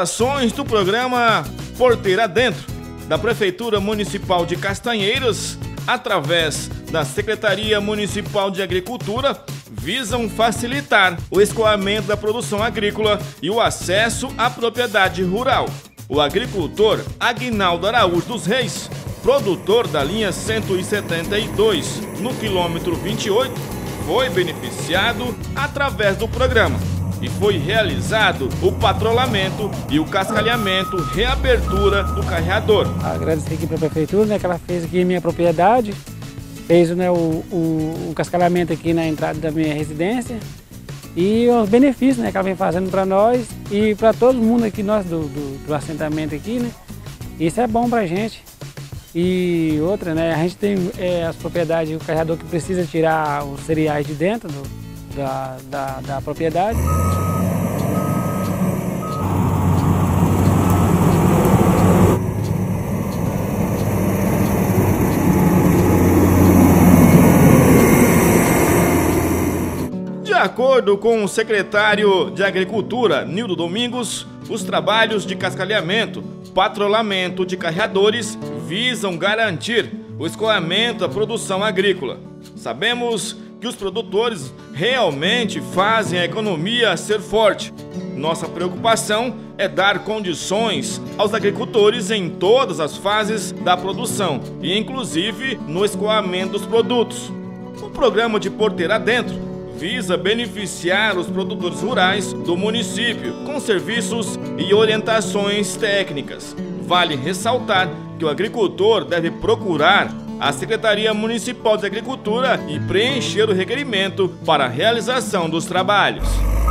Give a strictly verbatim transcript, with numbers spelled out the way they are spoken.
ações do programa Porteira Dentro, da Prefeitura Municipal de Castanheiros, através da Secretaria Municipal de Agricultura, visam facilitar o escoamento da produção agrícola e o acesso à propriedade rural. O agricultor Aguinaldo Araújo dos Reis, produtor da linha cento e setenta e dois, no quilômetro vinte e oito, foi beneficiado através do programa e foi realizado o patrulhamento e o cascalhamento, reabertura do carreador. Agradecer aqui para a Prefeitura, né, que ela fez aqui a minha propriedade, fez, né, o, o, o cascalhamento aqui na entrada da minha residência e os benefícios, né, que ela vem fazendo para nós e para todo mundo aqui, nós do, do, do assentamento aqui, né. Isso é bom para a gente. E outra, né, a gente tem é, as propriedades, o carreador que precisa tirar os cereais de dentro do, da, da, da propriedade. De acordo com o secretário de Agricultura, Nildo Domingos, os trabalhos de cascalhamento, patrulhamento de carreadores visam garantir o escoamento da produção agrícola. Sabemos que os produtores realmente fazem a economia ser forte. Nossa preocupação é dar condições aos agricultores em todas as fases da produção e inclusive no escoamento dos produtos. O programa de Porteira Dentro visa beneficiar os produtores rurais do município com serviços e orientações técnicas. Vale ressaltar que o agricultor deve procurar a Secretaria Municipal de Agricultura e preencher o requerimento para a realização dos trabalhos.